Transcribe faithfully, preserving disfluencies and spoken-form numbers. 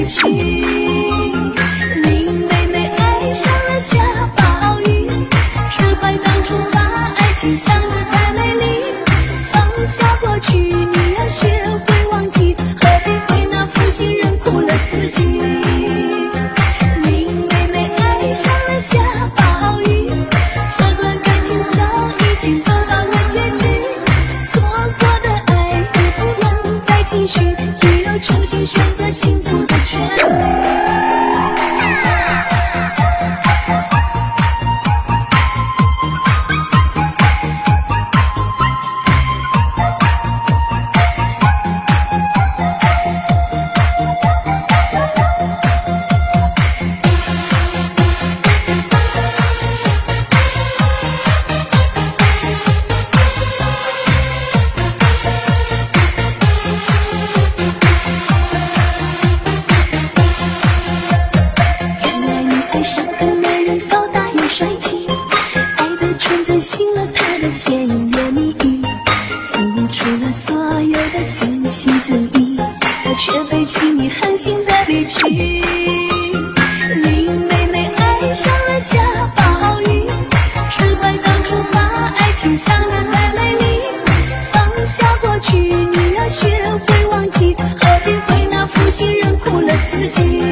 去。林妹妹爱上了贾宝玉，只怪当初把爱情想得太美丽。放下过去，你要学会忘记，何必为那负心人苦了自己。林妹妹爱上了贾宝玉，这段感情早已经走到了结局，错过的爱也不能再继续，也有重新选择幸福的权利。信了他的甜言蜜语，付出了所有的真心真意，他却被轻易狠心的离去。林妹妹爱上了贾宝玉，只怪当初把爱情想得太美丽。放下过去，你要学会忘记，何必为那负心人苦了自己。